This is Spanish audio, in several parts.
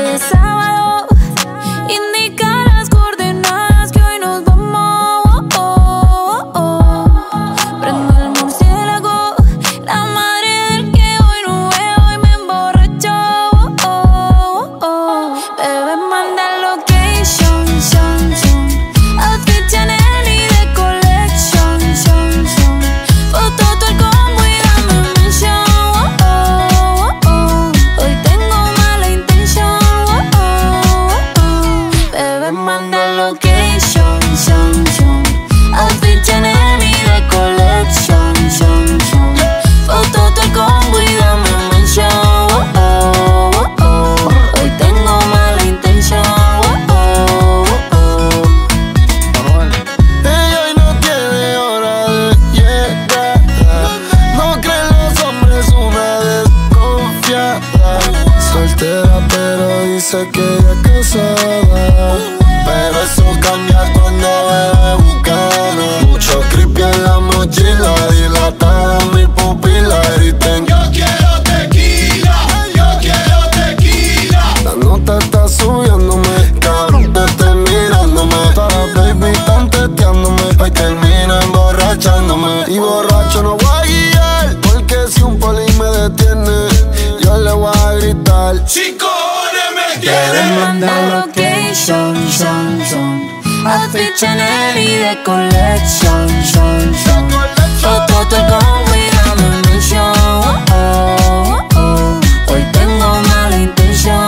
es sábado, indica las coordenadas que hoy nos vamos. Prendo el murciélago, la madre del que hoy no veo y me emborrachó. Bebé, manda location, outfit Chanel y de collection, foto todo el combo y dame mention. Hoy tengo mala intención. Bebé, manda location, outfit Chanel y de collection, foto todo el combo y dame mention. Hoy tengo mala intención. Ella hoy no tiene hora de llegar. No creen los hombres, una desconfiada. Soltera pero dice que ella es casada. Pero eso cambia cuando bebe Bucana. Mucho creepy en la mochila, dilatada mi pupila. Griten: yo quiero tequila, yo quiero tequila. La nota está subiéndome, cabrón, te estoy mirándome. Todas las baby están teteándome, hoy termina emborrachándome. Y borracho no voy a guiar, porque si un poli me detiene, yo le voy a gritar: si cojones me Bebé, manda location, outfit Chanel y de collection, foto todo el combo y dame mention. Hoy tengo mala intención.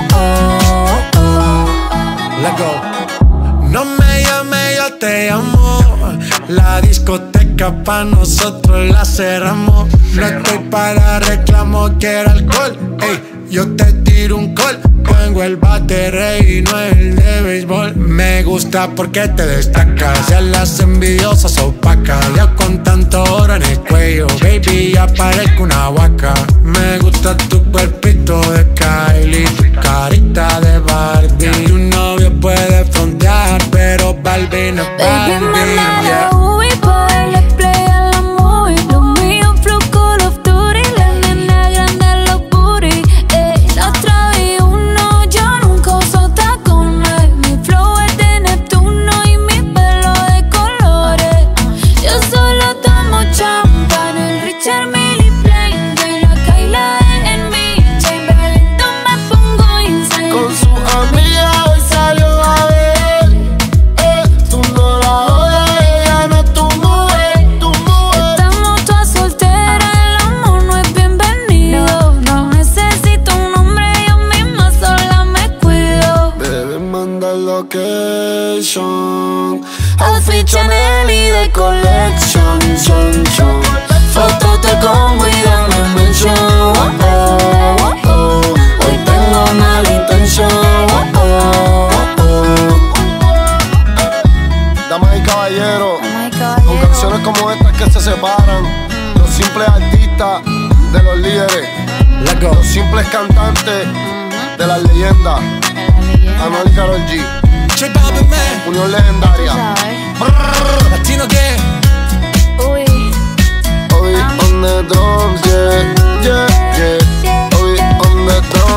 Let go. No me llame, yo te llamo. La discoteca pa' nosotros la cerramos. No estoy para reclamo, quiero alcohol. Ey, yo te tiro un call. Tengo el bate rey y no el de béisbol. Me gusta porque te destacas. Ya las envidiosas opacas. Ya con tanto oro en el cuello, baby, ya parezco una vaca. Me gusta tu cuerpito de Kylie, tu carita de Barbie. Tu novio puede frontear, pero Barbie no es Baby, Barbie, manda yeah. la Ubi pa' darle play a la movie. Lo mío flow Call of Duty, la nena grande los booty. La otra vi uno, yo nunca uso tacones. Mi flow es de Neptuno y mi pelo de colores. Yo solo tomo champán, el Richard Mille Plain. Y la Kyla en mi Chamberlain, me pongo insane. con su amiga hoy salió a ver. Tú no la jodas, ella no es tu mujer, tu mujer. Estamos todas solteras, el amor no es bienvenido. No necesito un hombre, yo misma sola me cuido. Bebé, manda location, Outfit Chanel y de collection, foto te combo y dame mention. Hoy tengo mala intención. damas y caballeros, con canciones como estas que se separan los simples artistas de los líderes, Let go. los simples cantantes de las leyendas. Anuel y Karol G, J Balvin, man. unión legendaria. Latino gang. Uy, Obi on the drums, yeah, yeah, yeah. Obi on the drums.